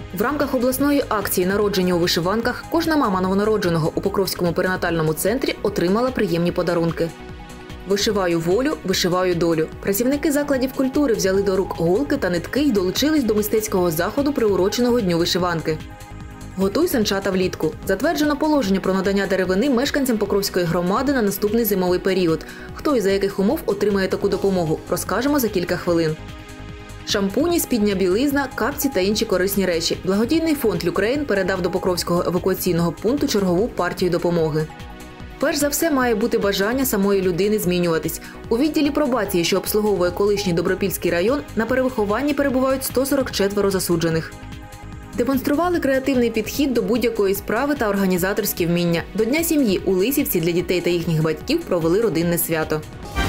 В рамках обласної акції «Народження у вишиванках» кожна мама новонародженого у Покровському перинатальному центрі отримала приємні подарунки. «Вишиваю волю, вишиваю долю». Працівники закладів культури взяли до рук голки та нитки й долучились до мистецького заходу, приуроченого Дню вишиванки. «Готуй санчата влітку». Затверджено положення про надання деревини мешканцям Покровської громади на наступний зимовий період. Хто і за яких умов отримає таку допомогу, розкажемо за кілька хвилин. Шампуні, спідня білизна, капці та інші корисні речі. Благодійний фонд «Люкрейн» передав до Покровського евакуаційного пункту чергову партію допомоги. Перш за все, має бути бажання самої людини змінюватись. У відділі пробації, що обслуговує колишній Добропільський район, на перевихованні перебувають 144 засуджених. Демонстрували креативний підхід до будь-якої справи та організаторські вміння. До Дня сім'ї у Лисівці для дітей та їхніх батьків провели родинне свято.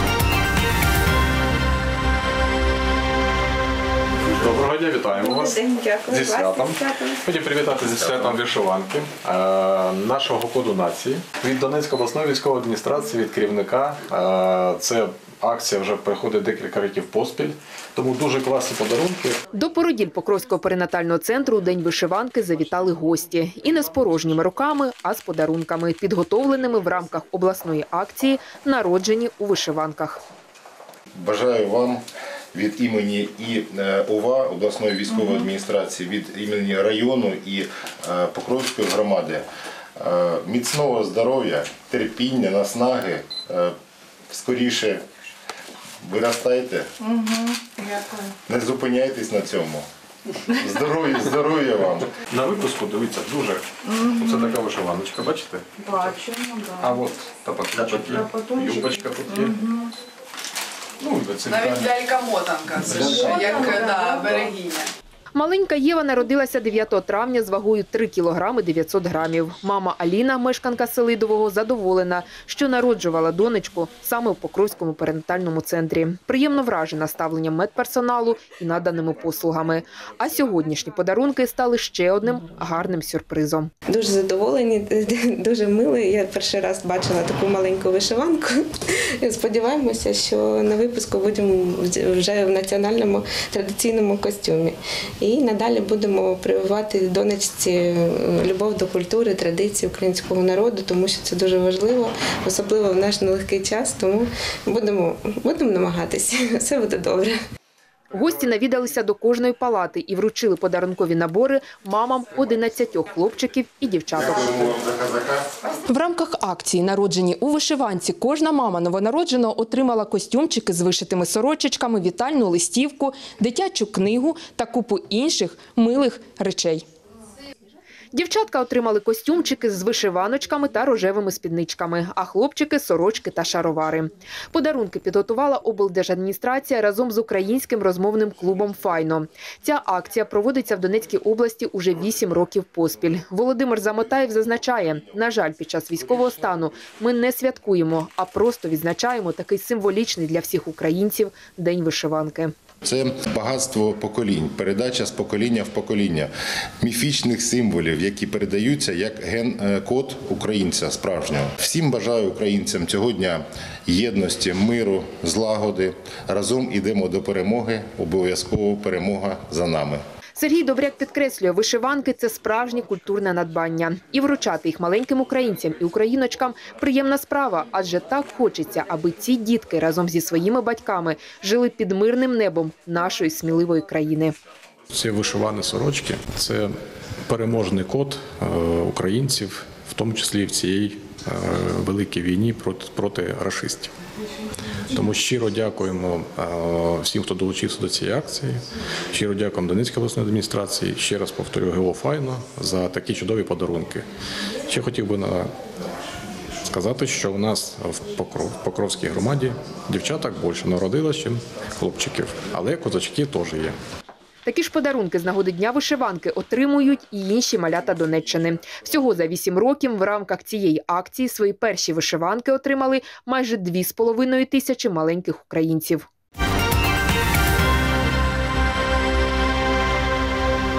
Доброго дня, вітаємо вас зі святом. Хотів привітати зі святом вишиванки нашого коду нації. Від Донецької обласної військової адміністрації, від керівника. Це акція вже проходить декілька років поспіль, тому дуже класні подарунки. До породіль Покровського перинатального центру у День вишиванки завітали гості. І не з порожніми руками, а з подарунками, підготовленими в рамках обласної акції «Народжені у вишиванках». Бажаю вам від імені і ОВА, обласної військової адміністрації, від імені району і Покровської громади міцного здоров'я, терпіння, наснаги, скоріше виростайте, не зупиняйтесь на цьому. Здоров'я вам. На випуску, дивіться, дуже. Оце така вишиваночка, бачите? Бачимо, так. А от тапочки, юбочка тут є. Навіть лялька-мотанка, це ж як берегиня. Маленька Єва народилася 9 травня з вагою 3 кг 900 грамів. Мама Аліна, мешканка Селидового, задоволена, що народжувала донечку саме в Покровському перинатальному центрі. Приємно вражена ставленням медперсоналу і наданими послугами. А сьогоднішні подарунки стали ще одним гарним сюрпризом. Дуже задоволені, дуже мило. Я перший раз бачила таку маленьку вишиванку. Сподіваємося, що на випуску будемо вже в національному традиційному костюмі. І надалі будемо прививати донечці любов до культури, традицій українського народу, тому що це дуже важливо, особливо в наш нелегкий час, тому будемо намагатися, все буде добре. Гості навідалися до кожної палати і вручили подарункові набори мамам 11 хлопчиків і дівчаток. В рамках акції «Народжені у вишиванці» кожна мама новонародженого отримала костюмчики з вишитими сорочечками, вітальну листівку, дитячу книгу та купу інших милих речей. Дівчатка отримали костюмчики з вишиваночками та рожевими спідничками, а хлопчики – сорочки та шаровари. Подарунки підготувала облдержадміністрація разом з українським розмовним клубом «Файно». Ця акція проводиться в Донецькій області уже 8 років поспіль. Володимир Замотаєв зазначає, на жаль, під час військового стану ми не святкуємо, а просто відзначаємо такий символічний для всіх українців День вишиванки. Це багатство поколінь, передача з покоління в покоління міфічних символів, які передаються як ген-код українця справжнього. Всім бажаю українцям цього дня єдності, миру, злагоди. Разом ідемо до перемоги, обов'язково перемога за нами. Сергій Добряк підкреслює, вишиванки – це справжнє культурне надбання. І вручати їх маленьким українцям і україночкам – приємна справа, адже так хочеться, аби ці дітки разом зі своїми батьками жили під мирним небом нашої сміливої країни. Ці вишивані сорочки – це переможний код українців, в тому числі і в цій великій війні проти рашистів. Тому щиро дякуємо всім, хто долучився до цієї акції. Щиро дякуємо Донецькій обласній адміністрації. Ще раз повторюю, ГО «Файно» за такі чудові подарунки. Ще хотів би сказати, що у нас в Покровській громаді дівчаток більше народилось, ніж хлопчиків. Але козачки теж є. Такі ж подарунки з нагоди Дня вишиванки отримують і інші малята Донеччини. Всього за 8 років в рамках цієї акції свої перші вишиванки отримали майже 2,5 тисячі маленьких українців.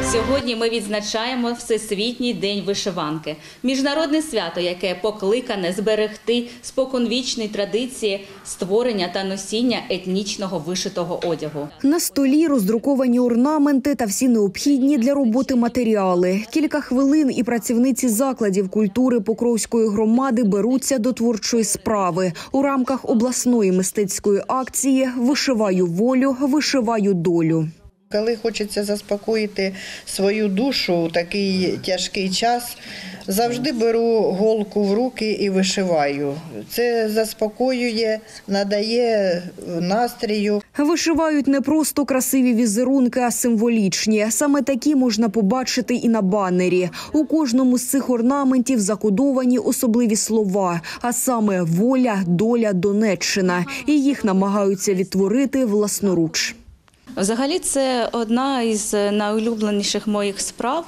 Сьогодні ми відзначаємо Всесвітній день вишиванки. Міжнародне свято, яке покликане зберегти споконвічні традиції створення та носіння етнічного вишитого одягу. На столі роздруковані орнаменти та всі необхідні для роботи матеріали. Кілька хвилин і працівниці закладів культури Покровської громади беруться до творчої справи. У рамках обласної мистецької акції «Вишиваю волю, вишиваю долю». Коли хочеться заспокоїти свою душу у такий тяжкий час, завжди беру голку в руки і вишиваю. Це заспокоює, надає настрію. Вишивають не просто красиві візерунки, а символічні. Саме такі можна побачити і на банері. У кожному з цих орнаментів закодовані особливі слова, а саме «Воля, доля, Донеччина». І їх намагаються відтворити власноруч. Взагалі, це одна із найулюбленіших моїх справ.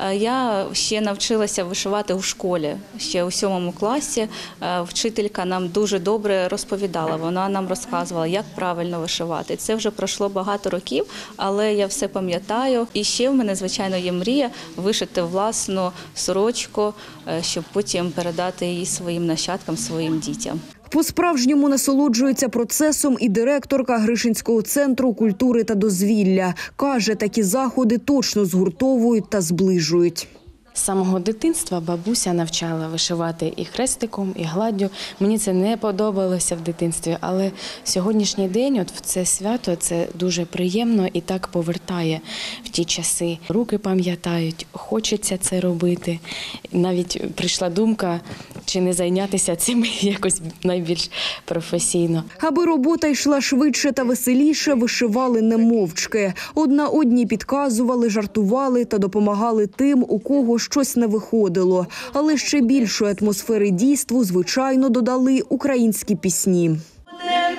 Я ще навчилася вишивати у школі. Ще у 7 класі вчителька нам дуже добре розповідала. Вона нам розказувала, як правильно вишивати. Це вже пройшло багато років, але я все пам'ятаю. І ще в мене, звичайно, є мрія вишити власну сорочку, щоб потім передати її своїм нащадкам, своїм дітям. По-справжньому насолоджується процесом і директорка Гришинського центру культури та дозвілля. Каже, такі заходи точно згуртовують та зближують. З самого дитинства бабуся навчала вишивати і хрестиком, і гладдю. Мені це не подобалося в дитинстві, але сьогоднішній день, от в це свято, це дуже приємно і так повертає в ті часи. Руки пам'ятають, хочеться це робити. Навіть прийшла думка, чи не зайнятися цим якось найбільш професійно. Аби робота йшла швидше та веселіше, вишивали не мовчки. Одна одній підказували, жартували та допомагали тим, у кого щось не виходило. Але ще більшої атмосфери дійству, звичайно, додали українські пісні. Не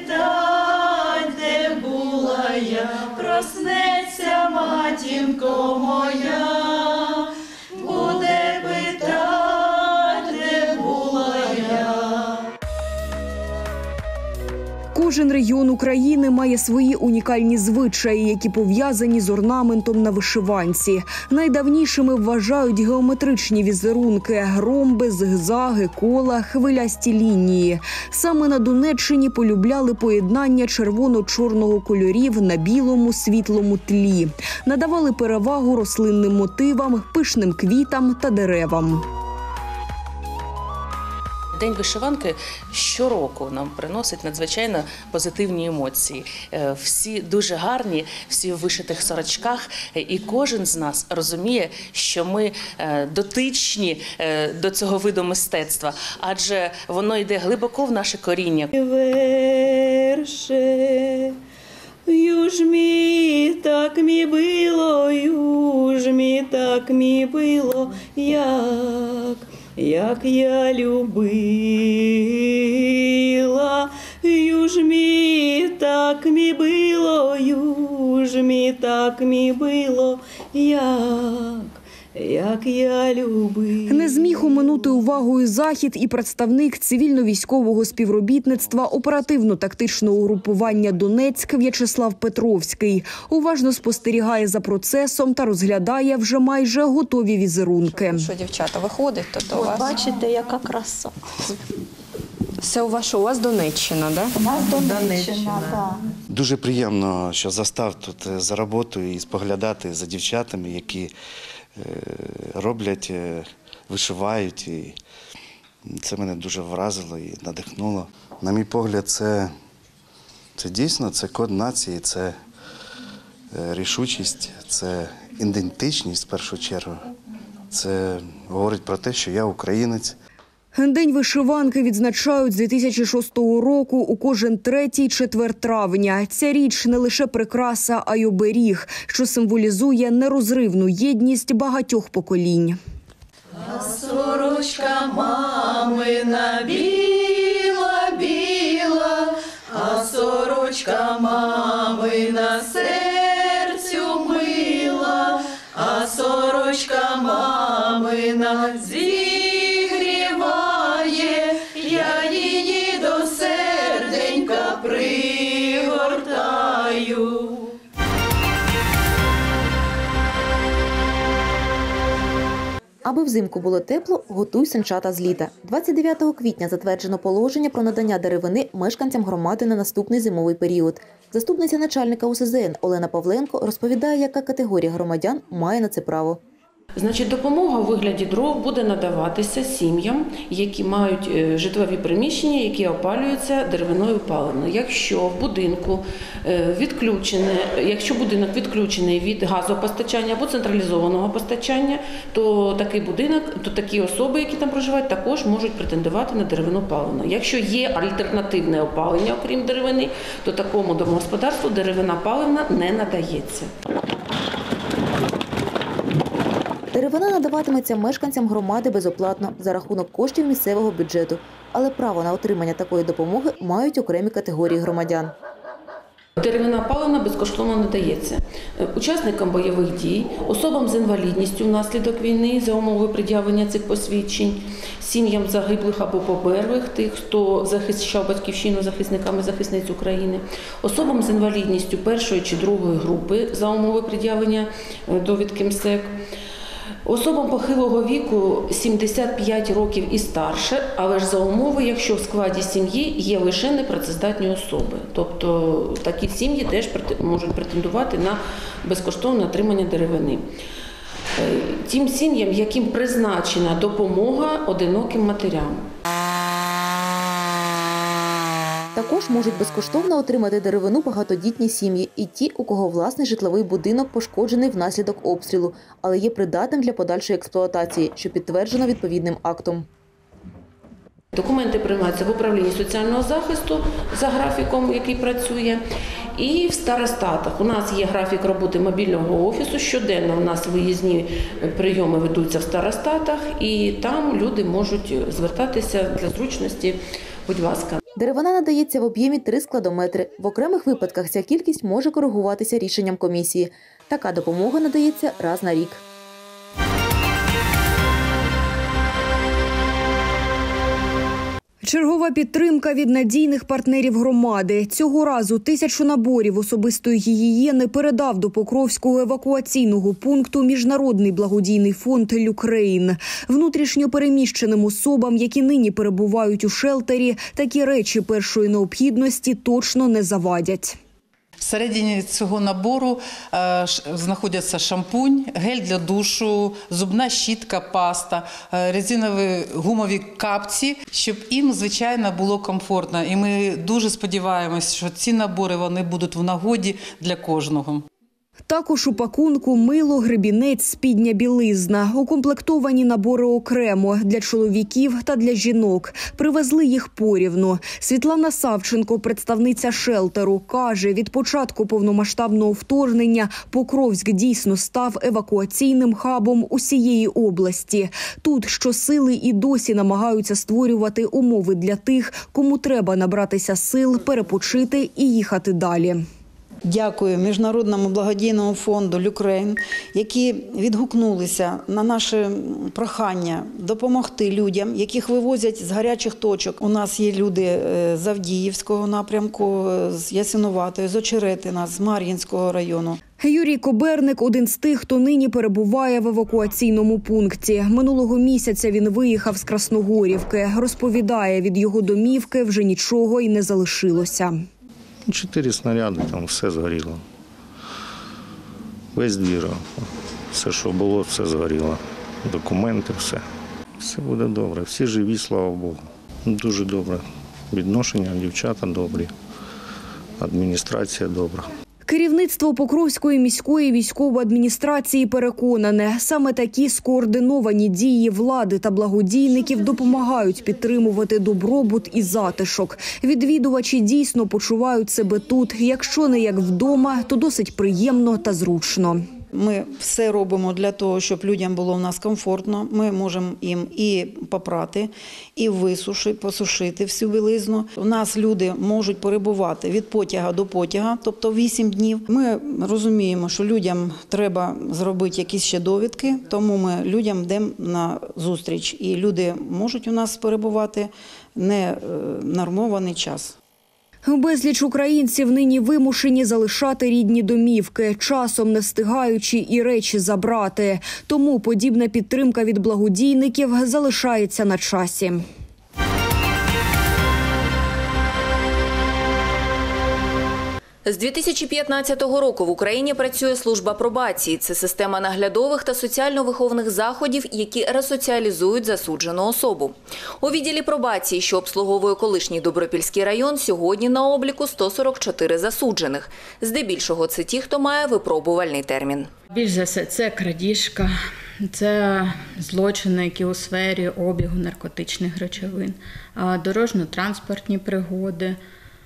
питай, де була я, проснеться матінко моя. Буде питать, де була я. Кожен регіон України має свої унікальні звичаї, які пов'язані з орнаментом на вишиванці. Найдавнішими вважають геометричні візерунки – ромби, зигзаги, кола, хвилясті лінії. Саме на Донеччині полюбляли поєднання червоно-чорного кольорів на білому світлому тлі. Надавали перевагу рослинним мотивам, пишним квітам та деревам. День вишиванки щороку нам приносить надзвичайно позитивні емоції. Всі дуже гарні, всі в вишитих сорочках, і кожен з нас розуміє, що ми дотичні до цього виду мистецтва, адже воно йде глибоко в наше коріння. Юж мі так мі било, юж мі так мі било, як я любила, юж мі так мі било, юж мі так мі било, як я любила. Не зміг оминути увагою захід і представник цивільно-військового співробітництва оперативно-тактичного угрупування «Донецьк» В'ячеслав Петровський. Уважно спостерігає за процесом та розглядає вже майже готові візерунки. Що, дівчата, виходить, то у вас? Бачите, яка краса. Це у вас Донеччина, так? У нас Донеччина, так. Дуже приємно, що застав тут за роботою і споглядати за дівчатами, які роблять, вишивають. І це мене дуже вразило і надихнуло. На мій погляд, це дійсно це код нації, це рішучість, це ідентичність в першу чергу. Це говорить про те, що я українець. День вишиванки відзначають з 2006 року у кожен 3-4 травня. Ця річ не лише прикраса, а й оберіг, що символізує нерозривну єдність багатьох поколінь. А сорочка мамина біла, а сорочка мамина серцю мила, а сорочка мамина я її до серденька пригортаю. Аби взимку було тепло, готуй санчата з літа. 29 квітня затверджено положення про надання деревини мешканцям громади на наступний зимовий період. Заступниця начальника УСЗН Олена Павленко розповідає, яка категорія громадян має на це право. Значить, допомога у вигляді дров буде надаватися сім'ям, які мають житлові приміщення, які опалюються деревиною паливною. Якщо в будинку якщо будинок відключений від газопостачання або централізованого постачання, то такі особи, які там проживають, також можуть претендувати на деревину паливну. Якщо є альтернативне опалення, окрім деревини, то такому домогосподарству деревина паливна не надається. Деревина надаватиметься мешканцям громади безоплатно за рахунок коштів місцевого бюджету. Але право на отримання такої допомоги мають окремі категорії громадян. Деревина паливна безкоштовно надається учасникам бойових дій, особам з інвалідністю внаслідок війни за умови пред'явлення цих посвідчень, сім'ям загиблих або померлих, тих, хто захищав батьківщину захисниками і захисниць України, особам з інвалідністю першої чи другої групи за умови пред'явлення довідки МСЕК, особам похилого віку 75 років і старше, але ж за умови, якщо в складі сім'ї є лише непрацездатні особи. Тобто такі сім'ї теж можуть претендувати на безкоштовне отримання деревини. Тим сім'ям, яким призначена допомога одиноким матерям. Також можуть безкоштовно отримати деревину багатодітні сім'ї і ті, у кого власний житловий будинок пошкоджений внаслідок обстрілу, але є придатним для подальшої експлуатації, що підтверджено відповідним актом. Документи приймаються в управлінні соціального захисту за графіком, який працює, і в старостатах. У нас є графік роботи мобільного офісу, щоденно у нас виїзні прийоми ведуться в старостатах, і там люди можуть звертатися для зручності, будь ласка. Деревина надається в об'ємі 3 складометри. В окремих випадках ця кількість може коригуватися рішенням комісії. Така допомога надається раз на рік. Чергова підтримка від надійних партнерів громади. Цього разу 1000 наборів особистої гігієни передав до Покровського евакуаційного пункту Міжнародний благодійний фонд «Люкрейн». Внутрішньо переміщеним особам, які нині перебувають у шелтері, такі речі першої необхідності точно не завадять. Всередині цього набору знаходяться шампунь, гель для душу, зубна щітка, паста, резинові гумові капці, щоб їм, звичайно, було комфортно. І ми дуже сподіваємося, що ці набори вони будуть в нагоді для кожного. Також у пакунку мило, гребінець, спідня білизна. Укомплектовані набори окремо для чоловіків та для жінок. Привезли їх порівну. Світлана Савченко, представниця шелтеру, каже, від початку повномасштабного вторгнення Покровськ дійсно став евакуаційним хабом усієї області. Тут щосили і досі намагаються створювати умови для тих, кому треба набратися сил, перепочити і їхати далі. Дякую Міжнародному благодійному фонду «Люкрейн», які відгукнулися на наше прохання допомогти людям, яких вивозять з гарячих точок. У нас є люди з Авдіївського напрямку, з Ясинуватої, з Очеретина, з Мар'їнського району. Юрій Коберник – один з тих, хто нині перебуває в евакуаційному пункті. Минулого місяця він виїхав з Красногорівки. Розповідає, від його домівки вже нічого й не залишилося. 4 снаряди, там все згоріло. Весь двір, все, що було, все згоріло. Документи, все. Все буде добре. Всі живі, слава Богу. Дуже добре. Відношення, дівчата добрі. Адміністрація добра. Керівництво Покровської міської військової адміністрації переконане, саме такі скоординовані дії влади та благодійників допомагають підтримувати добробут і затишок. Відвідувачі дійсно почувають себе тут, якщо не як вдома, то досить приємно та зручно. Ми все робимо для того, щоб людям було в нас комфортно. Ми можемо їм і попрати, і висушити, посушити всю білизну. У нас люди можуть перебувати від потяга до потяга, тобто 8 днів. Ми розуміємо, що людям треба зробити якісь ще довідки, тому ми людям йдемо на зустріч. І люди можуть у нас перебувати не нормований час. Безліч українців нині вимушені залишати рідні домівки, часом не встигаючи і речі забрати. Тому подібна підтримка від благодійників залишається на часі. З 2015 року в Україні працює служба пробації. Це система наглядових та соціально-виховних заходів, які ресоціалізують засуджену особу. У відділі пробації, що обслуговує колишній Добропільський район, сьогодні на обліку 144 засуджених. Здебільшого це ті, хто має випробувальний термін. Більш за все, це крадіжка, це злочини, які у сфері обігу наркотичних речовин, дорожньо-транспортні пригоди,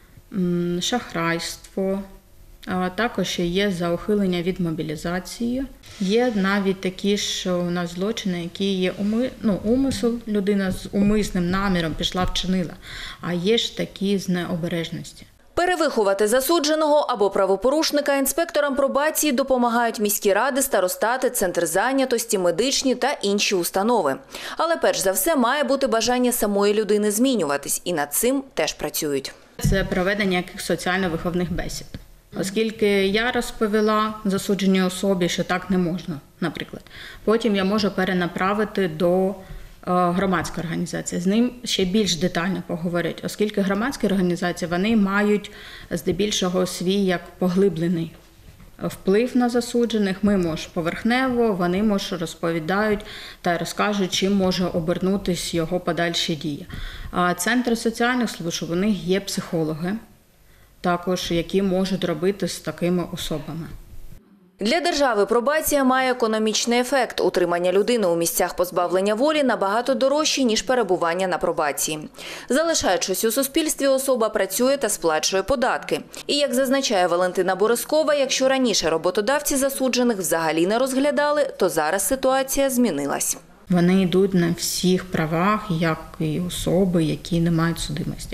шахрайство, також є за ухилення від мобілізації. Є навіть такі ж у нас злочини, які є умисел, людина з умисним наміром пішла, вчинила, а є ж такі з необережності. Перевиховати засудженого або правопорушника інспекторам пробації допомагають міські ради, старостати, центр зайнятості, медичні та інші установи. Але перш за все має бути бажання самої людини змінюватись, і над цим теж працюють. Це проведення яких соціально-виховних бесід. Оскільки я розповіла засудженій особі, що так не можна, наприклад, потім я можу перенаправити до громадської організації. З ним ще більш детально поговорити, оскільки громадські організації, вони мають здебільшого свій як поглиблений вплив на засуджених. Ми, може, поверхнево, вони, може, розповідають та розкажуть, чим може обернутися його подальші дії. А центри соціальних служб, у них є психологи, також, які можуть робити з такими особами. Для держави пробація має економічний ефект. Утримання людини у місцях позбавлення волі набагато дорожче, ніж перебування на пробації. Залишаючись у суспільстві, особа працює та сплачує податки. І, як зазначає Валентина Борискова, якщо раніше роботодавці засуджених взагалі не розглядали, то зараз ситуація змінилась. Вони йдуть на всіх правах, як і особи, які не мають судимості.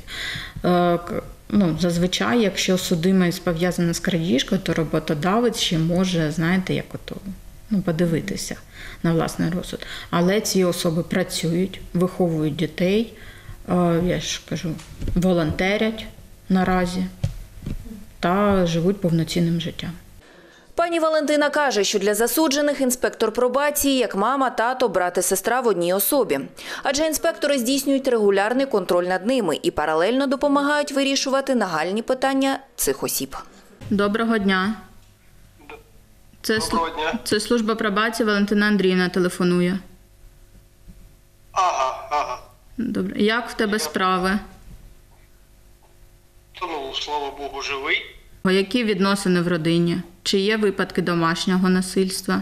Зазвичай, якщо судимість пов'язана з крадіжкою, то роботодавець ще може, подивитися на власний розсуд. Але ці особи працюють, виховують дітей, я ж кажу, волонтерять наразі та живуть повноцінним життям. Пані Валентина каже, що для засуджених інспектор пробації як мама, тато, брат і сестра в одній особі. Адже інспектори здійснюють регулярний контроль над ними і паралельно допомагають вирішувати нагальні питання цих осіб. Доброго дня. Доброго дня. Це служба пробації, Валентина Андріївна телефонує. Ага. Добре. Як в тебе справи? Слава Богу, живий. Які відносини в родині? Чи є випадки домашнього насильства?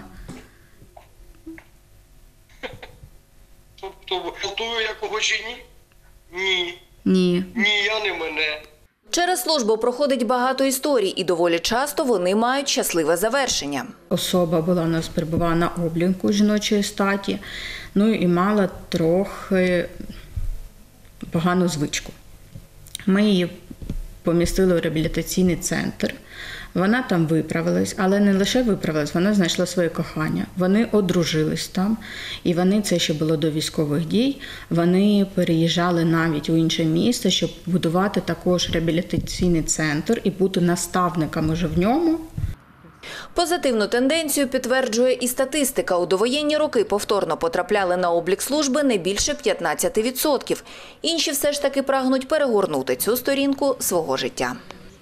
Тобто, готую я кого чи ні? Ні. Ні. Ні, я не мене. Через службу проходить багато історій, і доволі часто вони мають щасливе завершення. Особа була у нас перебувала на обліку жіночої статі, і мала трохи погану звичку. Ми її помістили у реабілітаційний центр. Вона там виправилась, але не лише виправилась, вона знайшла своє кохання. Вони одружились там, і це ще було до військових дій. Вони переїжджали навіть у інше місце, щоб будувати також реабілітаційний центр і бути наставниками вже в ньому. Позитивну тенденцію підтверджує і статистика. У довоєнні роки повторно потрапляли на облік служби не більше 15%. Інші все ж таки прагнуть перегорнути цю сторінку свого життя.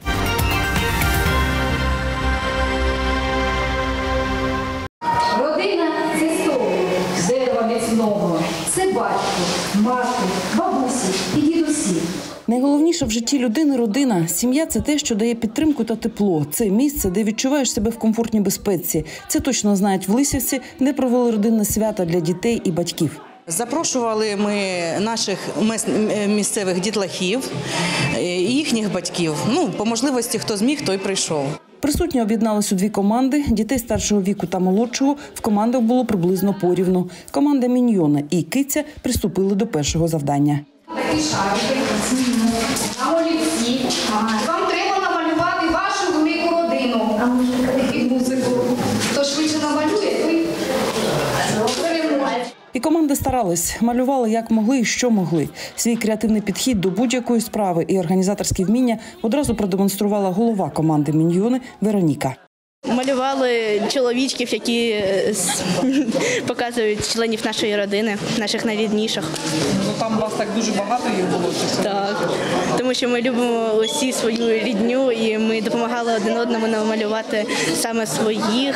Родина – це стовп дерева міцного. Це батько, мати, бабусі і дідусі. Найголовніше в житті людини – родина. Сім'я – це те, що дає підтримку та тепло. Це місце, де відчуваєш себе в комфортній безпеці. Це точно знають в Лисівці, де провели родинне свято для дітей і батьків. Запрошували ми наших місцевих дітлахів, їхніх батьків. По можливості, хто зміг, той прийшов. Присутні об'єднались у дві команди. Дітей старшого віку та молодшого в командах було приблизно порівну. Команда «Міньйони» і «Киця» приступили до першого завдання. Такі шарики, на олівці. Вам треба намалювати вашу велику родину. Під музику. Хто швидше намалює, той переможе. І команди старались, малювали як могли і що могли. Свій креативний підхід до будь-якої справи і організаторські вміння одразу продемонструвала голова команди «Міньйони» Вероніка. Малювали чоловічків, які показують членів нашої родини, наших найрідніших. Ну, там у вас так дуже багато їх було? Так, тому що ми любимо усі свою рідню і ми допомагали один одному намалювати саме своїх,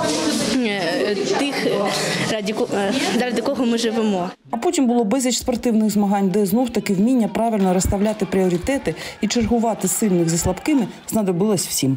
тих, ради кого ми живемо. А потім було безліч спортивних змагань, де знов-таки вміння правильно розставляти пріоритети і чергувати сильних зі слабкими знадобилось всім.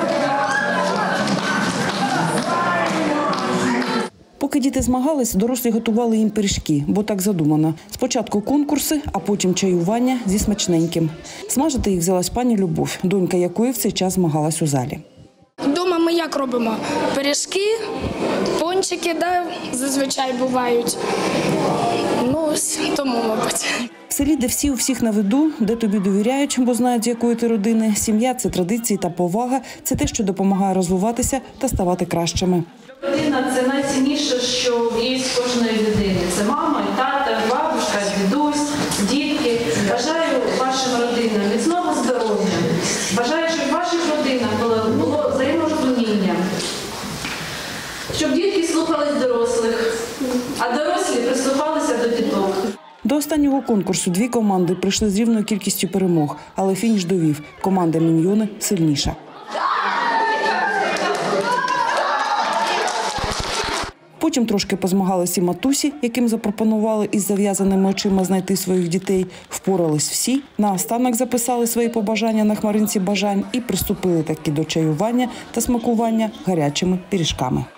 Поки діти змагались, дорослі готували їм пиріжки, бо так задумано. Спочатку конкурси, а потім чаювання зі смачненьким. Смажити їх взялась пані Любов, донька якої в цей час змагалась у залі. Вдома ми як робимо? Пиріжки, пончики, да, зазвичай бувають. Ну, тому, мабуть. В селі, де всі у всіх на виду, де тобі довіряють, бо знають, з якої ти родини, сім'я – це традиції та повага, це те, що допомагає розвиватися та ставати кращими. Родина – це найцінніше, що є в кожної людини. Це мама, тата, бабушка, дідусь, дітки. Бажаю вашим родинам міцного здоров'я. Бажаю, щоб в ваших родинах було взаєморозуміння. Щоб дітки слухались дорослих, а дорослі прислухалися до діток. До останнього конкурсу дві команди прийшли з рівною кількістю перемог, але фініш довів – команда «Міньйони» сильніша. Потім трошки позмагалися і матусі, яким запропонували із зав'язаними очима знайти своїх дітей. Впорались всі. Наостанок записали свої побажання на хмаринці бажань і приступили таки до чаювання та смакування гарячими пиріжками.